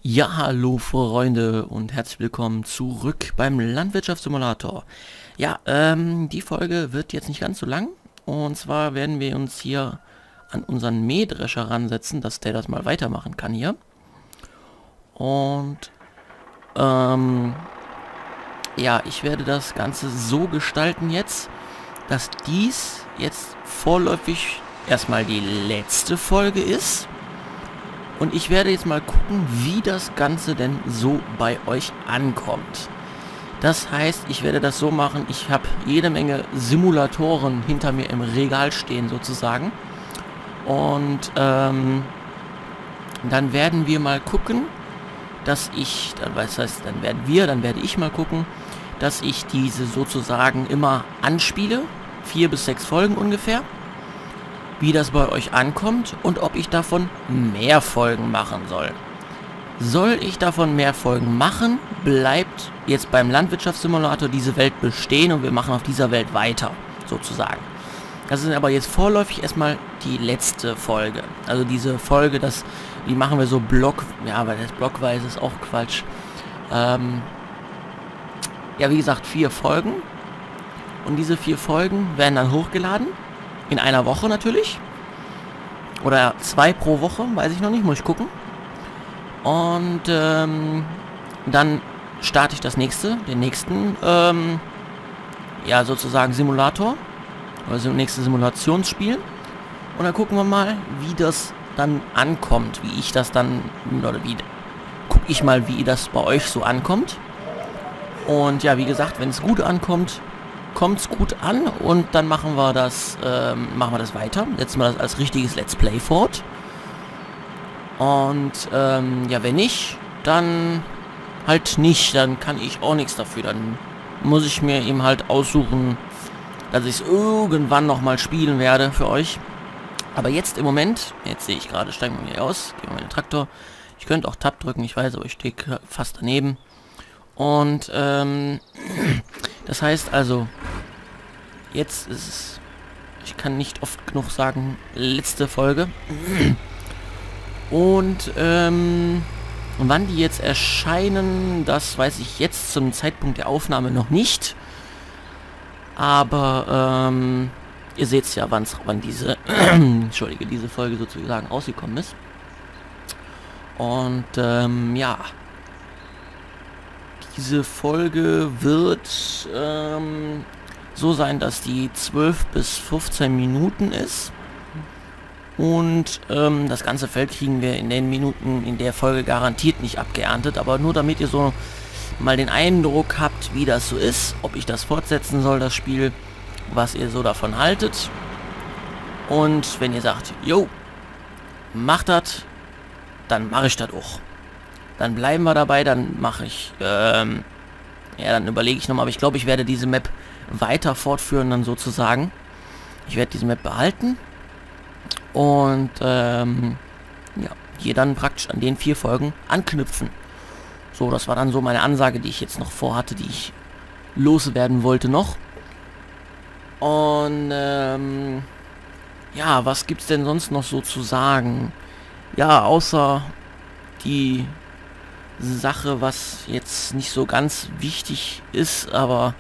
Ja, hallo Freunde und herzlich willkommen zurück beim Landwirtschaftssimulator. Ja, die Folge wird jetzt nicht ganz so lang. Und zwar werden wir uns hier an unseren Mähdrescher ransetzen, dass der das mal weitermachen kann hier. Und, ja, ich werde das Ganze so gestalten jetzt, dass dies jetzt vorläufig erstmal die letzte Folge ist. Und ich werde jetzt mal gucken, wie das Ganze denn so bei euch ankommt. Das heißt, ich werde das so machen, ich habe jede Menge Simulatoren hinter mir im Regal stehen sozusagen. Und dann werden wir mal gucken, dass ich, dann werde ich mal gucken, dass ich diese sozusagen immer anspiele. 4 bis 6 Folgen ungefähr. Wie das bei euch ankommt und ob ich davon mehr Folgen machen soll. Soll ich davon mehr Folgen machen, bleibt jetzt beim Landwirtschaftssimulator diese Welt bestehen und wir machen auf dieser Welt weiter, sozusagen. Das ist aber jetzt vorläufig erstmal die letzte Folge. Also diese Folge, die machen wir so ja, weil das blockweise ist auch Quatsch. Ja, wie gesagt, 4 Folgen. Und diese 4 Folgen werden dann hochgeladen. In einer Woche natürlich. Oder 2 pro Woche, weiß ich noch nicht, muss ich gucken. Und dann starte ich den nächsten, ja sozusagen Simulator. Also nächste Simulationsspiel. Und dann gucken wir mal, wie das dann ankommt. Wie ich das dann, oder gucke ich mal, wie das bei euch so ankommt. Und ja, wie gesagt, wenn es gut ankommt, kommt es gut an und dann machen wir das weiter. Setzen wir das als richtiges Let's Play fort. Und ja, wenn nicht, dann halt nicht. Dann kann ich auch nichts dafür. Dann muss ich mir eben halt aussuchen, dass ich es irgendwann nochmal spielen werde für euch. Aber jetzt im Moment, jetzt sehe ich gerade, steigen wir hier aus, gehen wir in den Traktor. Ich könnte auch Tab drücken, ich weiß, aber ich stehe fast daneben. Und das heißt also, jetzt ist es, ich kann nicht oft genug sagen, letzte Folge. Und wann die jetzt erscheinen, das weiß ich jetzt zum Zeitpunkt der Aufnahme noch nicht. Aber ihr seht es ja, wann diese diese Folge sozusagen rausgekommen ist. Und ja. Diese Folge wird so sein, dass die 12 bis 15 Minuten ist. Und das ganze Feld kriegen wir in den Minuten in der Folge garantiert nicht abgeerntet. Aber nur damit ihr so mal den Eindruck habt, wie das so ist. Ob ich das fortsetzen soll, das Spiel. Was ihr so davon haltet. Und wenn ihr sagt, jo, macht das, dann mache ich das auch. Dann bleiben wir dabei, dann mache ich, ja, dann überlege ich nochmal, aber ich glaube, ich werde diese Map weiter fortführen, dann sozusagen. Ich werde diese Map behalten und, ja, hier dann praktisch an den 4 Folgen anknüpfen. So, das war dann so meine Ansage, die ich jetzt noch vorhatte, die ich loswerden wollte noch. Und, ja, was gibt's denn sonst noch so zu sagen? Ja, außer die Sache, was jetzt nicht so ganz wichtig ist, aber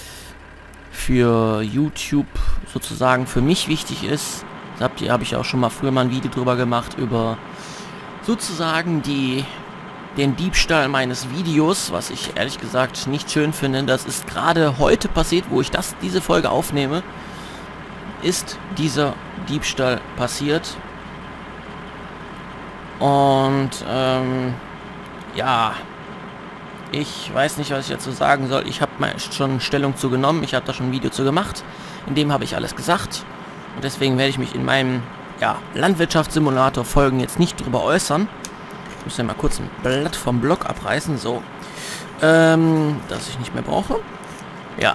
für YouTube sozusagen für mich wichtig ist. Das habe ich auch schon mal früher mal ein Video drüber gemacht, über sozusagen den Diebstahl meines Videos, was ich ehrlich gesagt nicht schön finde. Das ist gerade heute passiert, wo ich diese Folge aufnehme, ist dieser Diebstahl passiert. Und ja, ich weiß nicht, was ich dazu sagen soll. Ich habe mal schon Stellung zu genommen. Ich habe da schon ein Video zu gemacht. In dem habe ich alles gesagt. Und deswegen werde ich mich in meinem, ja, Landwirtschaftssimulator-Folgen jetzt nicht drüber äußern. Ich muss ja mal kurz ein Blatt vom Block abreißen. So. Das ich nicht mehr brauche. Ja.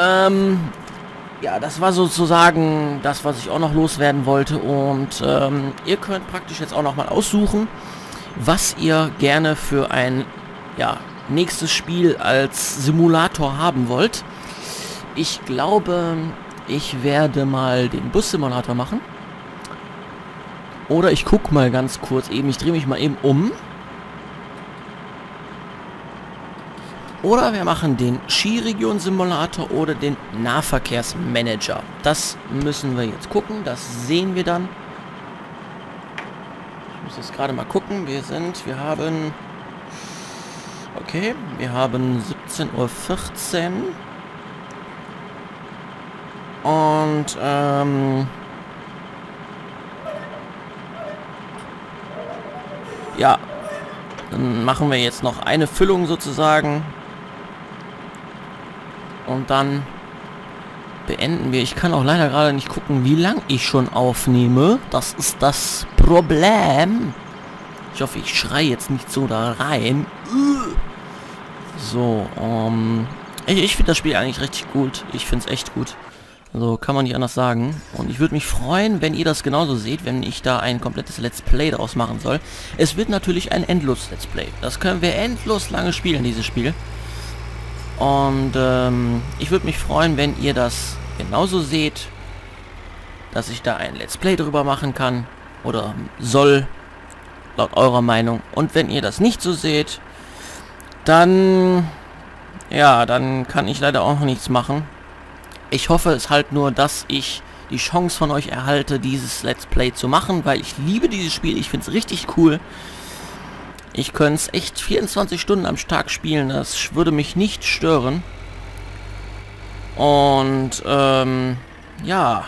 Ja, das war sozusagen das, was ich auch noch loswerden wollte. Und ihr könnt praktisch jetzt auch noch mal aussuchen, was ihr gerne für ein, ja, nächstes Spiel als Simulator haben wollt. Ich glaube, ich werde mal den Bus-Simulator machen. Oder ich gucke mal ganz kurz eben, ich drehe mich mal eben um. Oder wir machen den Skiregion-Simulator oder den Nahverkehrsmanager. Das müssen wir jetzt gucken, das sehen wir dann. Ich muss jetzt gerade mal gucken, wir haben... Okay, wir haben 17:14 Uhr. Und, ja, dann machen wir jetzt noch eine Füllung sozusagen. Und dann beenden wir. Ich kann auch leider gerade nicht gucken, wie lang ich schon aufnehme. Das ist das Problem. Ich hoffe, ich schreie jetzt nicht so da rein. So, ich finde das Spiel eigentlich richtig gut. Ich finde es echt gut. Also kann man nicht anders sagen. Und ich würde mich freuen, wenn ihr das genauso seht, wenn ich da ein komplettes Let's Play daraus machen soll. Es wird natürlich ein endlos Let's Play. Das können wir endlos lange spielen, dieses Spiel. Und ich würde mich freuen, wenn ihr das genauso seht, dass ich da ein Let's Play drüber machen kann oder soll, laut eurer Meinung. Und wenn ihr das nicht so seht, dann, ja, dann kann ich leider auch nichts machen. Ich hoffe es halt nur, dass ich die Chance von euch erhalte, dieses Let's Play zu machen, weil ich liebe dieses Spiel, ich finde es richtig cool. Ich könnte es echt 24 Stunden am Tag spielen, das würde mich nicht stören. Und, ja.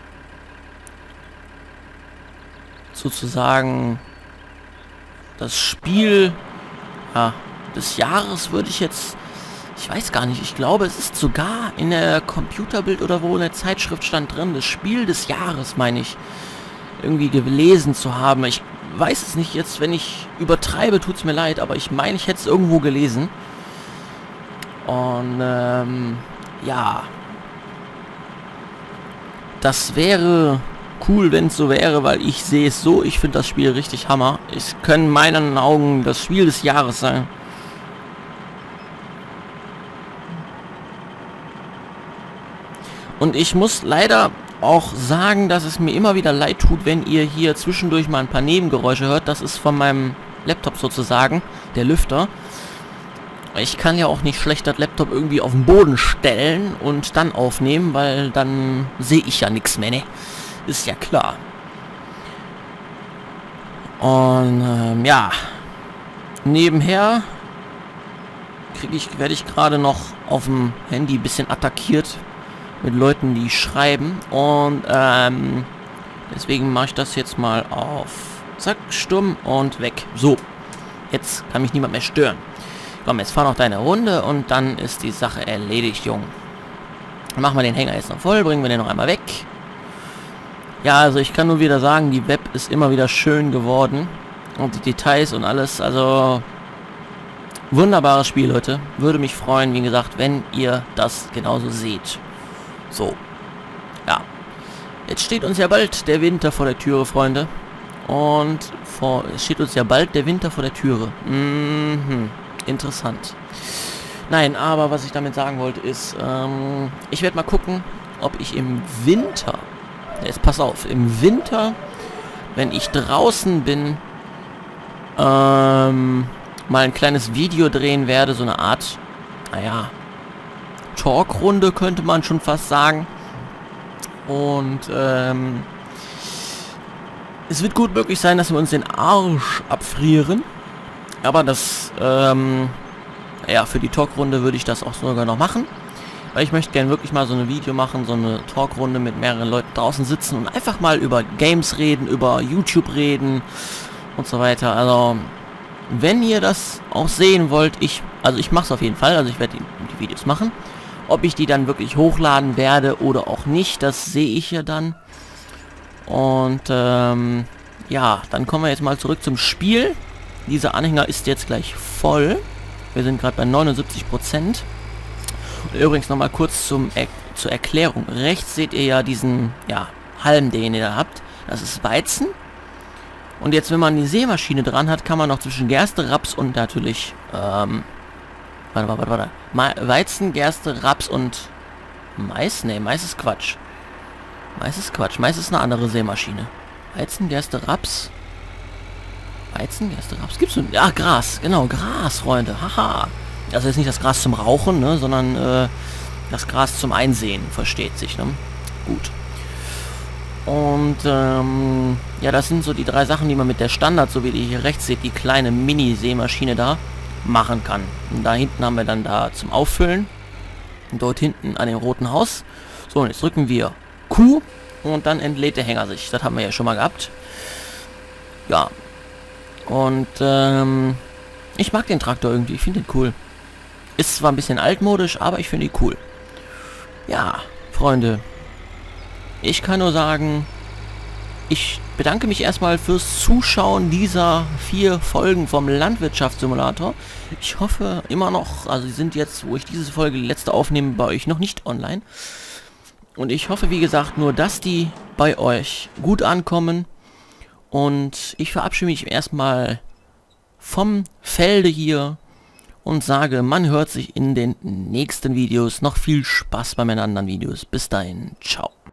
Sozusagen das Spiel des Jahres würde ich jetzt... Ich weiß gar nicht, ich glaube, es ist sogar in der Computerbild oder wo in der Zeitschrift stand drin, das Spiel des Jahres, meine ich, irgendwie gelesen zu haben. Ich weiß es nicht jetzt, wenn ich übertreibe, tut es mir leid, aber ich meine, ich hätte es irgendwo gelesen. Und, ja. Das wäre cool, wenn es so wäre, weil ich sehe es so, ich finde das Spiel richtig Hammer. Es können in meinen Augen das Spiel des Jahres sein. Und ich muss leider auch sagen, dass es mir immer wieder leid tut, wenn ihr hier zwischendurch mal ein paar Nebengeräusche hört. Das ist von meinem Laptop sozusagen, der Lüfter. Ich kann ja auch nicht schlecht das Laptop irgendwie auf den Boden stellen und dann aufnehmen, weil dann sehe ich ja nichts mehr, ne? Ist ja klar. Und, ja. Nebenher werde ich gerade noch auf dem Handy ein bisschen attackiert mit Leuten, die schreiben. Und deswegen mache ich das jetzt mal auf zack, stumm und weg. So, jetzt kann mich niemand mehr stören. Komm, jetzt fahr noch deine Runde und dann ist die Sache erledigt, Jung. Dann machen wir den Hänger jetzt noch voll, bringen wir den noch einmal weg. Ja, also ich kann nur wieder sagen, die Web ist immer wieder schön geworden. Und die Details und alles, also... Wunderbares Spiel, Leute. Würde mich freuen, wie gesagt, wenn ihr das genauso seht. So. Ja. Jetzt steht uns ja bald der Winter vor der Türe, Freunde. Und es steht uns ja bald der Winter vor der Türe. Interessant. Nein, aber was ich damit sagen wollte ist, ich werde mal gucken, ob ich im Winter, jetzt pass auf, im Winter, wenn ich draußen bin, mal ein kleines Video drehen werde, so eine Art, naja, Talkrunde könnte man schon fast sagen. Und es wird gut möglich sein, dass wir uns den Arsch abfrieren. Aber das, ja, für die Talkrunde würde ich das auch sogar noch machen. Weil ich möchte gerne wirklich mal so ein Video machen, so eine Talkrunde mit mehreren Leuten draußen sitzen und einfach mal über Games reden, über YouTube reden und so weiter. Also, wenn ihr das auch sehen wollt, also ich mache es auf jeden Fall, also ich werde die Videos machen. Ob ich die dann wirklich hochladen werde oder auch nicht, das sehe ich ja dann. Und ja, dann kommen wir jetzt mal zurück zum Spiel. Dieser Anhänger ist jetzt gleich voll. Wir sind gerade bei 79%. Und übrigens nochmal kurz zur Erklärung. Rechts seht ihr ja diesen Halm, den ihr da habt. Das ist Weizen. Und jetzt, wenn man die Sämaschine dran hat, kann man noch zwischen Gerste, Raps und natürlich warte. Weizen, Gerste, Raps und Mais? Ne, Mais ist Quatsch. Mais ist Quatsch. Mais ist eine andere Sämaschine. Weizen, Gerste, Raps. Weizen, Gerste, Raps. Gibt's denn? Ja, Gras. Genau, Gras, Freunde. Haha. Also jetzt nicht das Gras zum Rauchen, ne, sondern das Gras zum Einsehen, versteht sich, ne? Gut. Und ja, das sind so die 3 Sachen, die man mit der Standard, so wie ihr hier rechts seht, die kleine Mini-Sämaschine da, machen kann. Und da hinten haben wir dann da zum Auffüllen. Und dort hinten an dem roten Haus. So, und jetzt drücken wir Q und dann entlädt der Hänger sich. Das haben wir ja schon mal gehabt. Ja. Und ich mag den Traktor irgendwie. Ich finde den cool. Ist zwar ein bisschen altmodisch, aber ich finde ihn cool. Ja, Freunde. Ich kann nur sagen, ich bedanke mich erstmal fürs Zuschauen dieser 4 Folgen vom Landwirtschaftssimulator. Ich hoffe immer noch, also sie sind jetzt, wo ich diese Folge, die letzte aufnehme, bei euch noch nicht online. Und ich hoffe, wie gesagt, nur, dass die bei euch gut ankommen. Und ich verabschiede mich erstmal vom Felde hier und sage, man hört sich in den nächsten Videos. Noch viel Spaß bei meinen anderen Videos. Bis dahin, ciao.